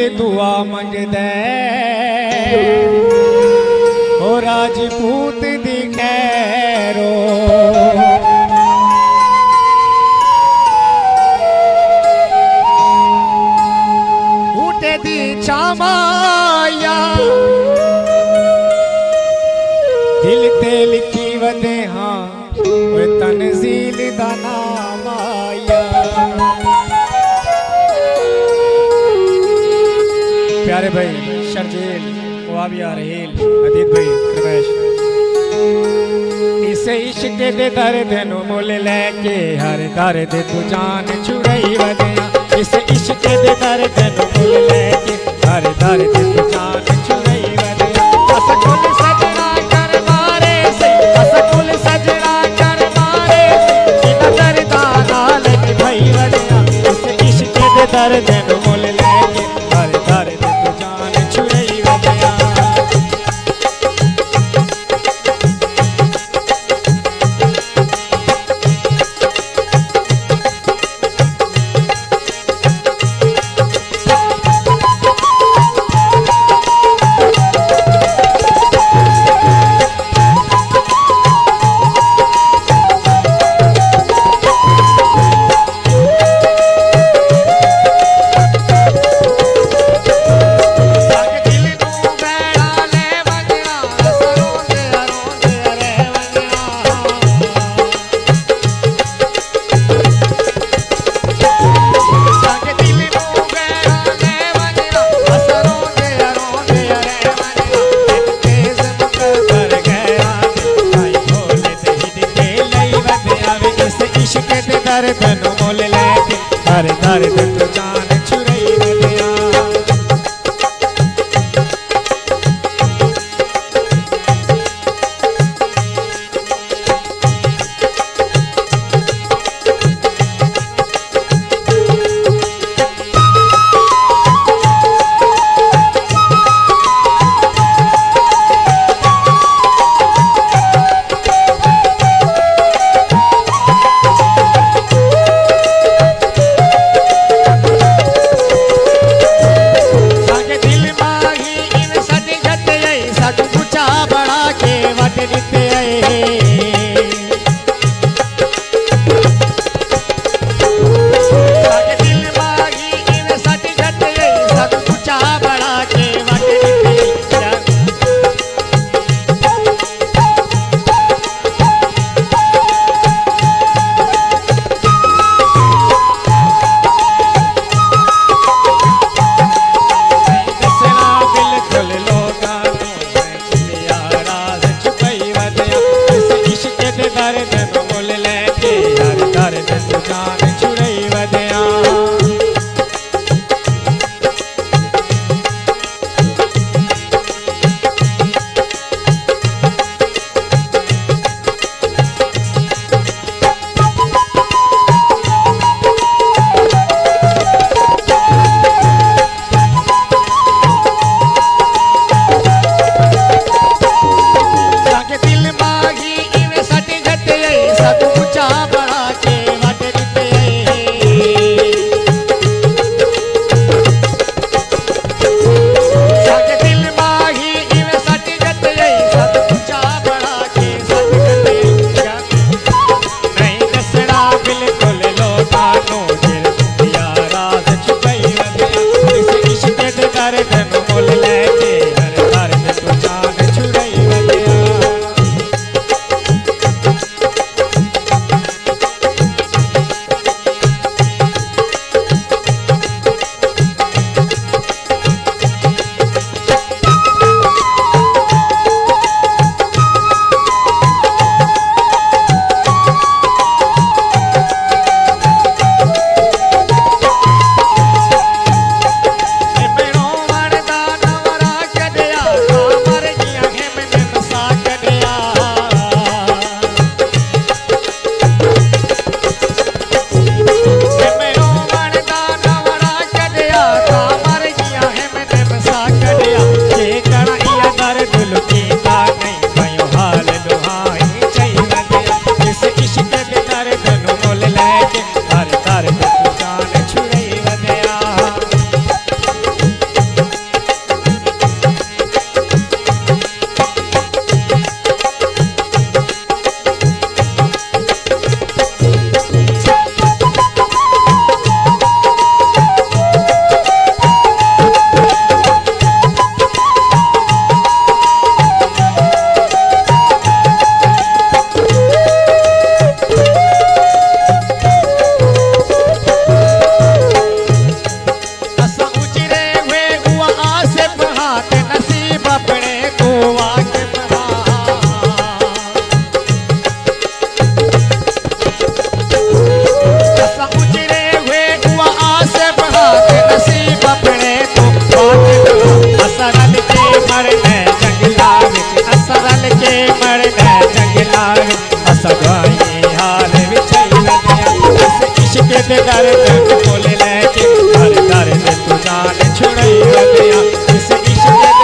दुआ मंगदे ओ राजपूत दी खैरो बूटे दी छामाया दिल ते लिखी वदे हाँ तनजील दा नाम आया। प्यारे भाई शर्जील मुआविया रहेल अदीत भाई रमेश इस इश्क दे दर्द नु मुल लेके हर दर्द तू जान छुड़ाई वदिया। इस इश्क दे दर्द नु मुल लेके हर दर्द तू जान छुड़ाई वदिया। असकुल सजना कर मारे से असकुल सजना कर मारे से बिना दर्दा नाल भाई वदिया। इस इश्क दे दर्द नु मुल लेके हर दर्द तू जान छुड़ाई वदिया। दर्द नु मोल लेके हर दर्द तू जान छुड़ाई वदिया। दे दर्द मुल लैके हर दर्द तू जान छुड़ई वजया इस इश्क